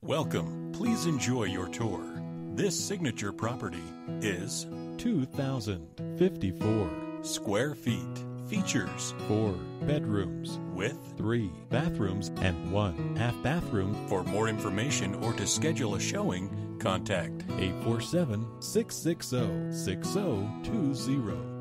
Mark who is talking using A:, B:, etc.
A: Welcome. Please enjoy your tour. This signature property is
B: 2,054
A: square feet. Features
B: 4 bedrooms
A: with
B: 3 bathrooms and 1 half bathroom.
A: For more information or to schedule a showing, contact
B: 847-660-6020.